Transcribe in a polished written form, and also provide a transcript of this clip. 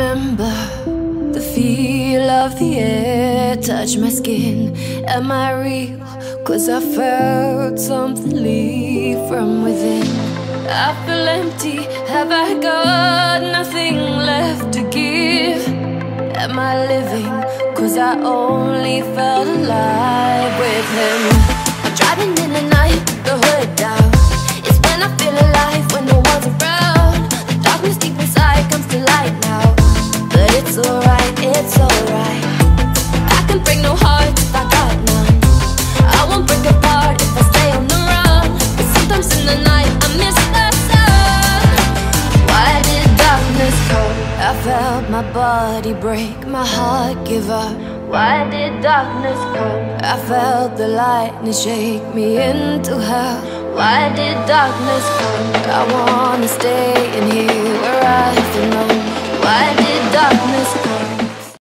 remember the feel of the air touch my skin. Am I real? 'Cause I felt something leave from within. I feel empty, have I got nothing left to give? Am I living? 'Cause I only felt alive with him. I'm driving in the night, the hood down. It's when I feel alive, when no one's around. The darkness deep inside comes to light now. But it's alright, it's alright. I can break no heart if I got none. I won't break apart if I stay on the run. But sometimes in the night I miss the sun. Why did darkness come? I felt my body break, my heart give up. Why did darkness come? I felt the lightning shake me into hell. Why did darkness come? I wanna stay in here where I belong. Why did darkness